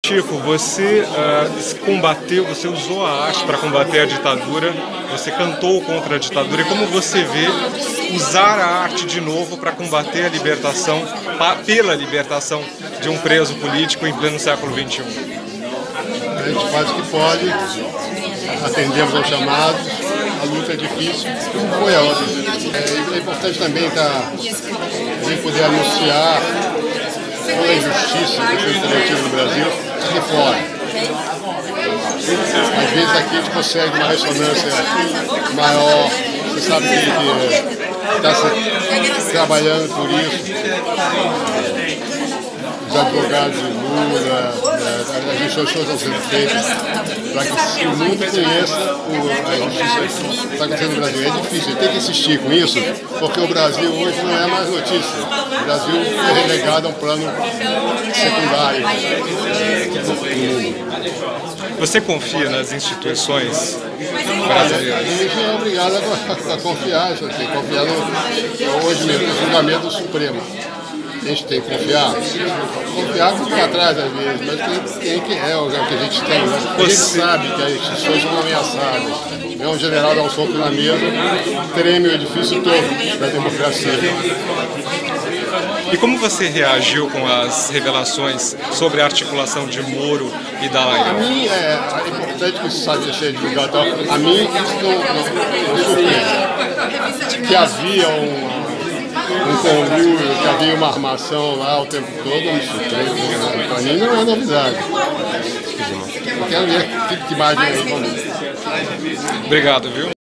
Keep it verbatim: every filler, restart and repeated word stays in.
Chico, você uh, combateu, você usou a arte para combater a ditadura, você cantou contra a ditadura, e como você vê usar a arte de novo para combater a libertação, pela libertação de um preso político em pleno século vinte e um? A gente faz o que pode, atendemos aos chamados, a luta é difícil, como foi a outra. É, é importante também tá, a gente poder anunciar toda a injustiça que foi cometida no Brasil aqui fora. Às vezes aqui a gente consegue uma ressonância maior, você sabe que está se trabalhando por isso. Os advogados de Lula, as instituições estão sendo feitas para que o mundo conheça a justiça que está acontecendo no Brasil. É difícil, tem que insistir com isso, porque o Brasil hoje não é mais notícia. O Brasil é relegado a um plano secundário no mundo. Você confia nas instituições brasileiras? A gente é obrigado a, a confiar, isso aqui, confiar no, hoje mesmo, no julgamento do Supremo. A gente tem que confiar, confiar com o que atrás às vezes, mas tem, tem que é o que a gente tem. A gente sabe que as instituições são ameaçadas. É um general dar um soco na mesa, treme o edifício todo da democracia. E como você reagiu com as revelações sobre a articulação de Moro e Dallagnol? A mim é, é importante que isso sabe ser divulgado. A mim isso não, não, não surpreende. Que havia um um conluio, que havia uma armação lá o tempo todo, não surpreende. Para mim não é novidade. Eu quero ver que, que imagem aí, vamos ver. Obrigado, viu?